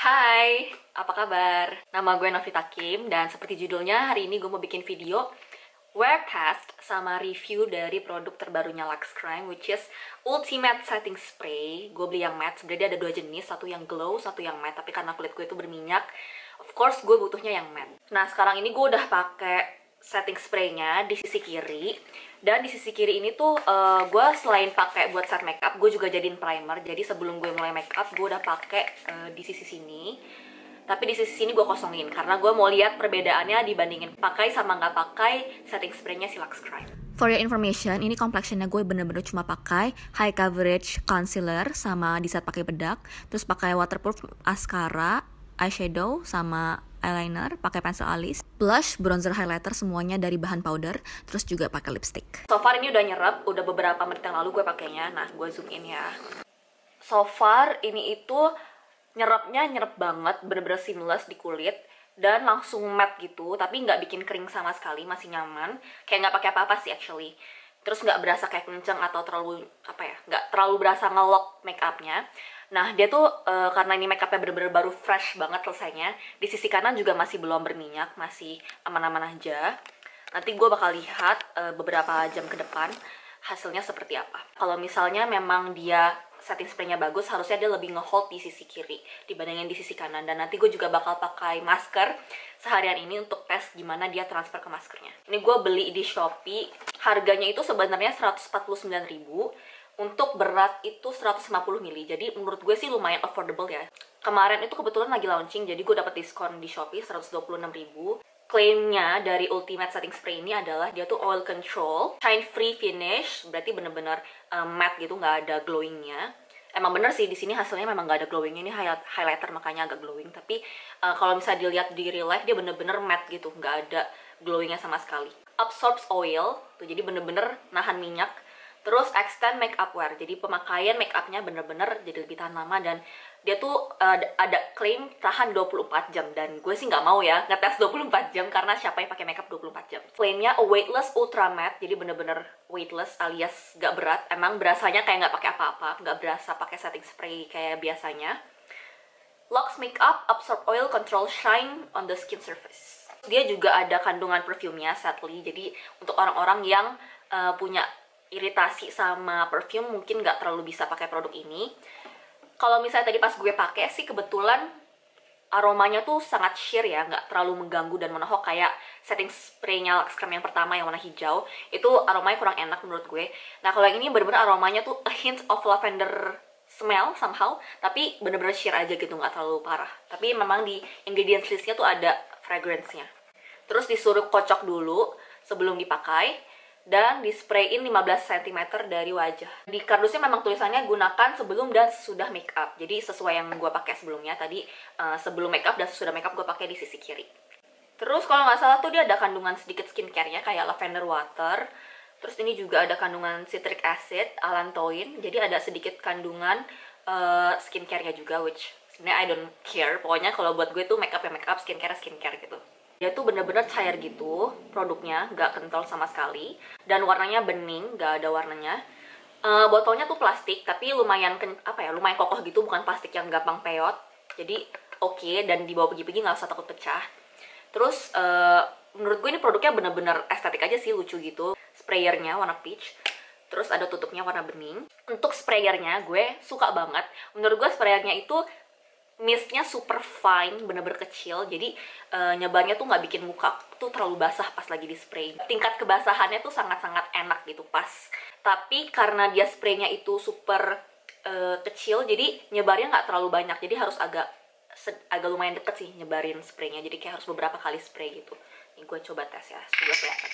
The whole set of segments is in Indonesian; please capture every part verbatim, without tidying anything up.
Hai, apa kabar? Nama gue Novita Kim, dan seperti judulnya, hari ini gue mau bikin video wear test sama review dari produk terbarunya Luxe Crème, which is Ultimate Setting Spray. Gue beli yang matte, sebenarnya ada dua jenis, satu yang glow, satu yang matte, tapi karena kulit gue itu berminyak, of course gue butuhnya yang matte. Nah, sekarang ini gue udah pakai setting spraynya di sisi kiri, dan di sisi kiri ini tuh uh, gue selain pakai buat set makeup, gue juga jadiin primer. Jadi sebelum gue mulai makeup, gue udah pakai uh, di sisi sini. Tapi di sisi sini gue kosongin karena gue mau lihat perbedaannya dibandingin pakai sama nggak pakai setting spraynya si Luxe Crème. For your information, ini complexionnya gue bener-bener cuma pakai high coverage concealer sama di saat pakai bedak, terus pakai waterproof mascara, eyeshadow sama eyeliner, pakai pensil alis, blush, bronzer, highlighter, semuanya dari bahan powder, terus juga pakai lipstick. So far ini udah nyerap, udah beberapa menit yang lalu gue pakainya. Nah, gue zoom in ya. So far ini itu nyerapnya nyerap banget, bener-bener seamless di kulit dan langsung matte gitu, tapi nggak bikin kering sama sekali, masih nyaman. Kayak nggak pakai apa-apa sih actually. Terus nggak berasa kayak kenceng atau terlalu apa ya, nggak terlalu berasa ngelok make upnya. Nah, dia tuh uh, karena ini make upnya bener-bener baru fresh banget selesainya. Di sisi kanan juga masih belum berminyak, masih aman-aman aja. Nanti gue bakal lihat uh, beberapa jam ke depan hasilnya seperti apa. Kalau misalnya memang dia setting spraynya bagus, harusnya dia lebih ngehold di sisi kiri dibandingin di sisi kanan. Dan nanti gue juga bakal pakai masker seharian ini untuk tes gimana dia transfer ke maskernya. Ini gue beli di Shopee, harganya itu sebenarnya seratus empat puluh sembilan ribu. Untuk berat itu seratus lima puluh mililiter. Jadi menurut gue sih lumayan affordable ya. Kemarin itu kebetulan lagi launching, jadi gue dapat diskon di Shopee seratus dua puluh enam ribu. Klaimnya dari Ultimate Setting Spray ini adalah dia tuh oil control, shine free finish, berarti bener-bener um, matte gitu, nggak ada glowingnya. Emang bener sih di sini hasilnya memang nggak ada glowingnya, ini highlighter makanya agak glowing. Tapi uh, kalau misalnya dilihat di real life dia bener-bener matte gitu, nggak ada glowingnya sama sekali. Absorbs oil, tuh jadi bener-bener nahan minyak. Terus extend makeup wear, jadi pemakaian makeupnya bener-bener jadi lebih tahan lama. Dan dia tuh uh, ada klaim tahan dua puluh empat jam, dan gue sih nggak mau ya ngetes dua puluh empat jam karena siapa yang pakai makeup dua puluh empat jam. Klaimnya a weightless ultra matte, jadi bener-bener weightless alias gak berat. Emang berasanya kayak nggak pakai apa-apa, nggak berasa pakai setting spray kayak biasanya. Locks makeup, absorb oil, control shine on the skin surface. Dia juga ada kandungan perfumenya, sadly. Jadi untuk orang-orang yang uh, punya iritasi sama perfume mungkin nggak terlalu bisa pakai produk ini. Kalau misalnya tadi pas gue pakai sih kebetulan aromanya tuh sangat sheer ya, nggak terlalu mengganggu dan menohok kayak setting spraynya Luxe Crème yang pertama yang warna hijau. Itu aromanya kurang enak menurut gue. Nah, kalau yang ini bener-bener aromanya tuh a hint of lavender smell somehow, tapi bener-bener sheer aja gitu, nggak terlalu parah. Tapi memang di ingredients listnya tuh ada fragrance-nya. Terus disuruh kocok dulu sebelum dipakai dan disprayin lima belas sentimeter dari wajah. Di kardusnya memang tulisannya gunakan sebelum dan sesudah make up. Jadi sesuai yang gue pakai sebelumnya tadi, uh, sebelum make up dan sesudah make up gue pakai di sisi kiri. Terus kalau nggak salah tuh dia ada kandungan sedikit skincare-nya kayak lavender water. Terus ini juga ada kandungan citric acid, allantoin. Jadi ada sedikit kandungan uh, skincare-nya juga, which sebenarnya I don't care. Pokoknya kalau buat gue tuh make up ya make up, skincare skincare gitu. Dia tuh bener-bener cair gitu produknya, nggak kental sama sekali, dan warnanya bening, nggak ada warnanya. Uh, botolnya tuh plastik tapi lumayan apa ya, lumayan kokoh gitu, bukan plastik yang gampang peot. Jadi oke, okay, dan dibawa pergi-pergi nggak usah takut pecah. Terus uh, menurut gue ini produknya bener-bener estetik aja sih, lucu gitu. Sprayernya warna peach, terus ada tutupnya warna bening. Untuk sprayernya gue suka banget. Menurut gue sprayernya itu mistnya super fine, bener-bener kecil. Jadi uh, nyebarnya tuh nggak bikin muka tuh terlalu basah pas lagi di spray. Tingkat kebasahannya tuh sangat-sangat enak gitu pas. Tapi karena dia spraynya itu super uh, kecil, jadi nyebarnya nggak terlalu banyak. Jadi harus agak agak lumayan deket sih nyebarin spraynya. Jadi kayak harus beberapa kali spray gitu. Ini gue coba tes ya, semoga kelihatan.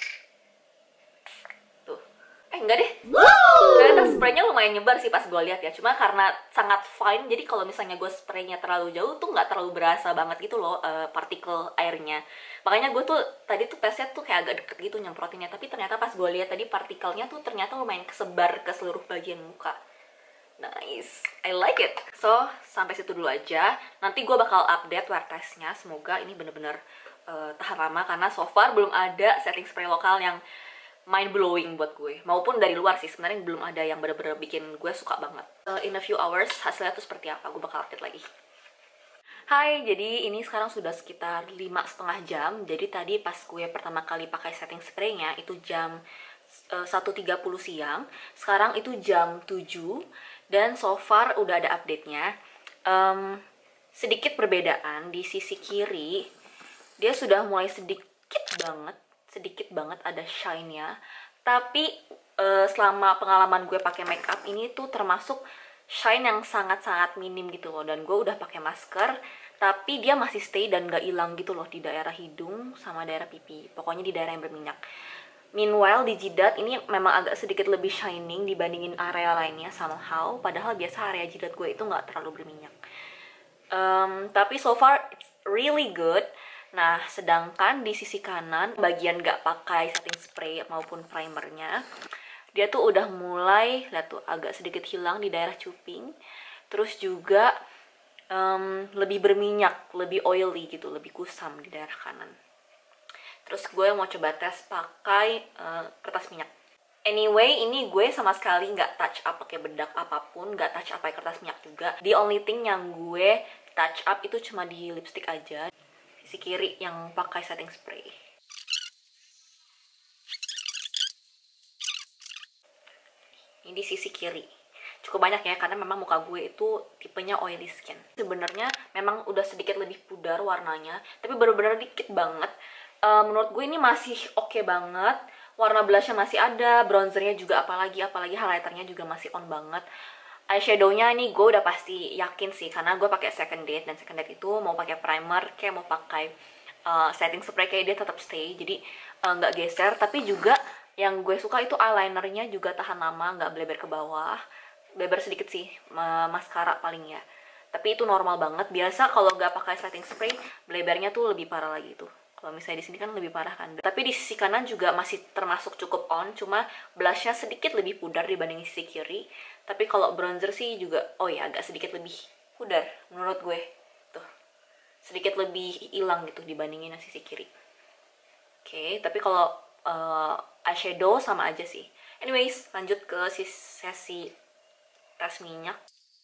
Tuh. Eh enggak deh, ternyata spraynya lumayan nyebar sih pas gue lihat ya. Cuma karena sangat fine, jadi kalau misalnya gue spraynya terlalu jauh tuh nggak terlalu berasa banget gitu loh uh, partikel airnya. Makanya gue tuh tadi tuh tesnya tuh kayak agak deket gitu nyemprotinnya. Tapi ternyata pas gue lihat tadi partikelnya tuh ternyata lumayan kesebar ke seluruh bagian muka. Nice, I like it. So sampai situ dulu aja. Nanti gue bakal update wear testnya. Semoga ini bener-bener uh, tahan lama, karena so far belum ada setting spray lokal yang mind blowing buat gue, maupun dari luar sih sebenarnya belum ada yang bener-bener bikin gue suka banget. Uh, in a few hours hasilnya tuh seperti apa, gue bakal update lagi. Hai, jadi ini sekarang sudah sekitar lima setengah jam. Jadi tadi pas gue pertama kali pakai setting spraynya itu jam uh, satu tiga puluh siang. Sekarang itu jam tujuh dan so far udah ada update-nya. Um, sedikit perbedaan di sisi kiri, dia sudah mulai sedikit banget, sedikit banget ada shine-nya. Tapi uh, selama pengalaman gue pakai makeup ini tuh termasuk shine yang sangat-sangat minim gitu loh. Dan gue udah pakai masker, tapi dia masih stay dan gak hilang gitu loh di daerah hidung sama daerah pipi. Pokoknya di daerah yang berminyak. Meanwhile di jidat ini memang agak sedikit lebih shining dibandingin area lainnya somehow. Padahal biasa area jidat gue itu gak terlalu berminyak. Um, tapi so far it's really good. Nah, sedangkan di sisi kanan bagian gak pakai setting spray maupun primernya, dia tuh udah mulai, lihat tuh agak sedikit hilang di daerah cuping. Terus juga um, lebih berminyak, lebih oily gitu, lebih kusam di daerah kanan. Terus gue mau coba tes pakai uh, kertas minyak. Anyway, ini gue sama sekali nggak touch up pakai bedak apapun, nggak touch up pakai kertas minyak juga. The only thing yang gue touch up itu cuma di lipstick aja. Sisi kiri yang pakai setting spray. Ini di sisi kiri. Cukup banyak ya, karena memang muka gue itu tipenya oily skin. Sebenarnya memang udah sedikit lebih pudar warnanya, tapi bener-bener dikit banget. Uh, menurut gue ini masih oke okay banget. Warna blushnya masih ada, bronzernya juga apalagi, apalagi highlighternya juga masih on banget. Eyeshadownya nih gue udah pasti yakin sih, karena gue pakai second date, dan second date itu mau pakai primer kayak mau pakai uh, setting spray kayak dia tetap stay, jadi nggak uh, geser. Tapi juga yang gue suka itu eyelinernya juga tahan lama, nggak bleber ke bawah. Bleber sedikit sih, maskara paling ya. Tapi itu normal banget. Biasa kalau nggak pakai setting spray, blebernya tuh lebih parah lagi tuh. Kalau misalnya di sini kan lebih parah kan. Tapi di sisi kanan juga masih termasuk cukup on, cuma blushnya sedikit lebih pudar dibanding sisi kiri. Tapi kalau bronzer sih juga, oh ya agak sedikit lebih pudar menurut gue. Tuh, sedikit lebih hilang gitu dibandingin sisi kiri. Oke, okay, tapi kalau Uh, eyeshadow sama aja sih. Anyways, lanjut ke sesi tes minyak.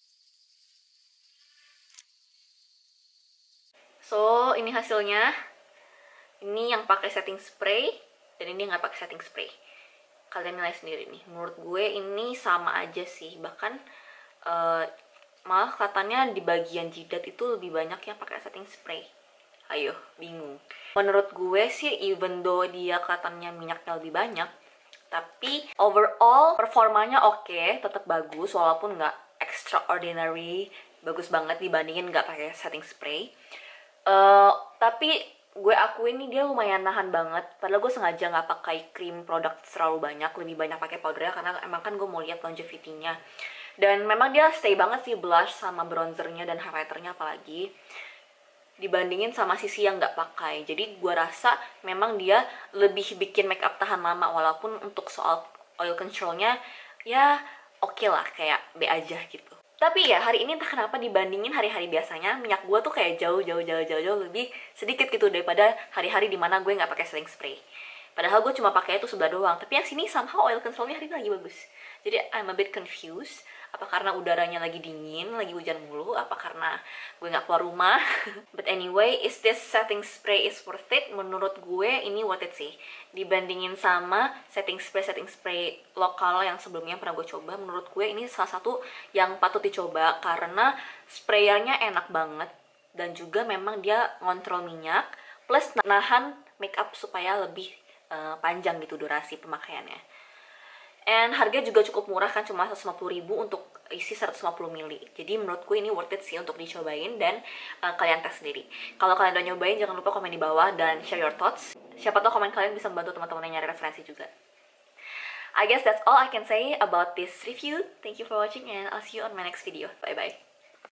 So, ini hasilnya. Ini yang pakai setting spray dan ini nggak pakai setting spray. Kalian nilai sendiri nih. Menurut gue ini sama aja sih. Bahkan uh, malah katanya di bagian jidat itu lebih banyak yang pakai setting spray. Ayo, bingung. Menurut gue sih, even though dia kelihatannya minyaknya lebih banyak, tapi overall performanya oke, okay, tetap bagus walaupun nggak extraordinary, bagus banget dibandingin nggak pakai setting spray. Uh, tapi gue akuin nih dia lumayan nahan banget. Padahal gue sengaja nggak pakai cream produk terlalu banyak, lebih banyak pakai powdernya karena emang kan gue mau lihat longevity-nya. Dan memang dia stay banget sih blush sama bronzernya dan highlighternya apalagi, dibandingin sama sisi yang nggak pakai. Jadi gue rasa memang dia lebih bikin makeup tahan lama, walaupun untuk soal oil controlnya ya oke okay lah, kayak B aja gitu. Tapi ya hari ini entah kenapa dibandingin hari-hari biasanya, minyak gue tuh kayak jauh-jauh-jauh-jauh lebih sedikit gitu daripada hari-hari dimana gue nggak pakai setting spray. Padahal gue cuma pakai itu sebelah doang, tapi yang sini somehow oil controlnya hari ini lagi bagus. Jadi I'm a bit confused. Apa karena udaranya lagi dingin, lagi hujan mulu? Apa karena gue nggak keluar rumah? But anyway, is this setting spray is worth it? Menurut gue ini worth it sih. Dibandingin sama setting spray-setting spray lokal yang sebelumnya pernah gue coba, menurut gue ini salah satu yang patut dicoba karena sprayernya enak banget. Dan juga memang dia ngontrol minyak, plus nahan makeup supaya lebih uh, panjang gitu durasi pemakaiannya. And harga juga cukup murah kan, cuma seratus lima puluh ribu untuk isi seratus lima puluh mililiter. Jadi menurut gue ini worth it sih untuk dicobain dan uh, kalian tes sendiri. Kalau kalian udah nyobain, jangan lupa komen di bawah dan share your thoughts. Siapa tahu komen kalian bisa membantu teman-teman yang nyari referensi juga. I guess that's all I can say about this review. Thank you for watching and I'll see you on my next video. Bye bye.